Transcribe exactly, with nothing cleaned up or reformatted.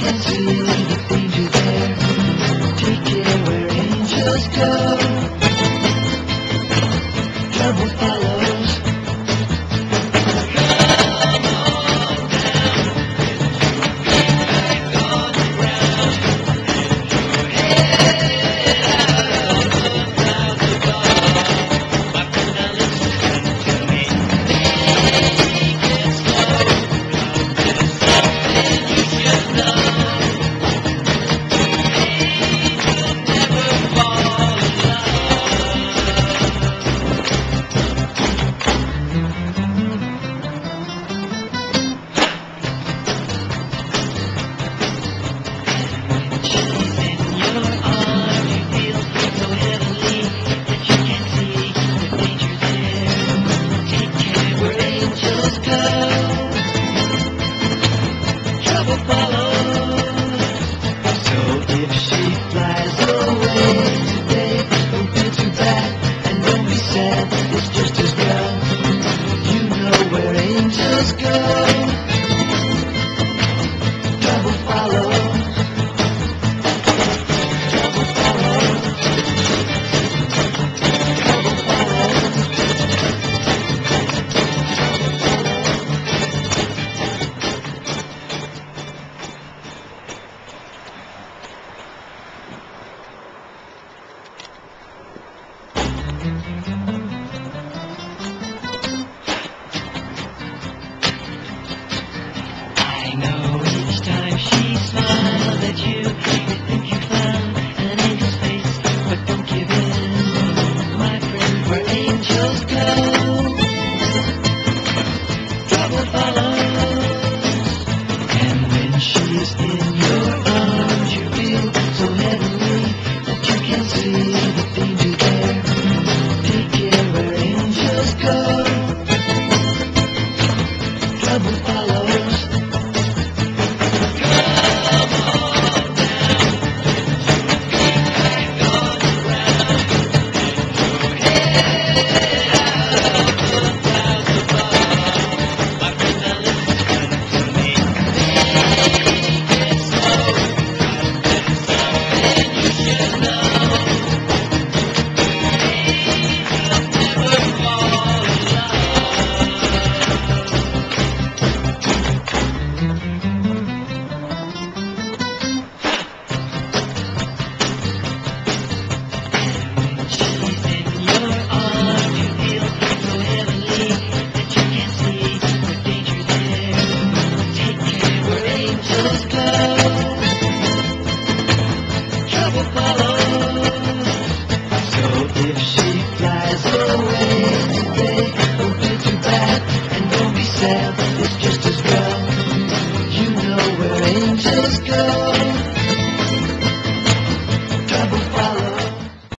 can see the danger there. Take care where angels go. Trouble follows. I know each time she smiles at you, you think you found an angel's face, but don't give in, my friend, where angels go. Trouble follows, and when she's in your arms,